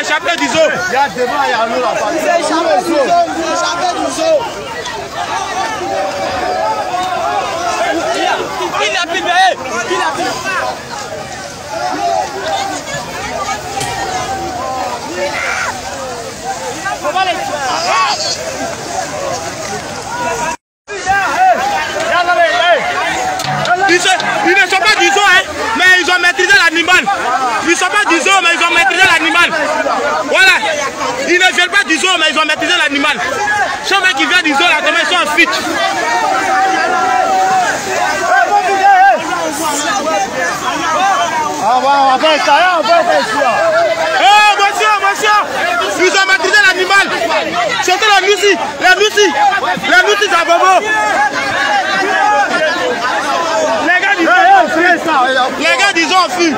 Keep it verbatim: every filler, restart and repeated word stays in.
échappé du zoo. Il y a devant, il y a l'eau là-bas. Il s'est échappé du zoo. Il s'est échappé du zoo. Il a filmé. Il a filmé. Comment les Ils ne sont pas du zoo, hein, mais ils ont maîtrisé l'animal. Ils ne sont pas du zoo, mais ils ont maîtrisé l'animal. Voilà. Ils ne viennent pas du zoo, mais ils ont maîtrisé l'animal. Chaque mec qui vient du zoo, là, comment ils sont en fuite. Ah, voilà, on va faire ça, on va faire ça. Oh, monsieur, monsieur, ils ont maîtrisé l'animal. C'était la Lucie, la Lucie, la Lucie d'Abobo. Les gars, ils ont fui. Les gars, ils ont fui.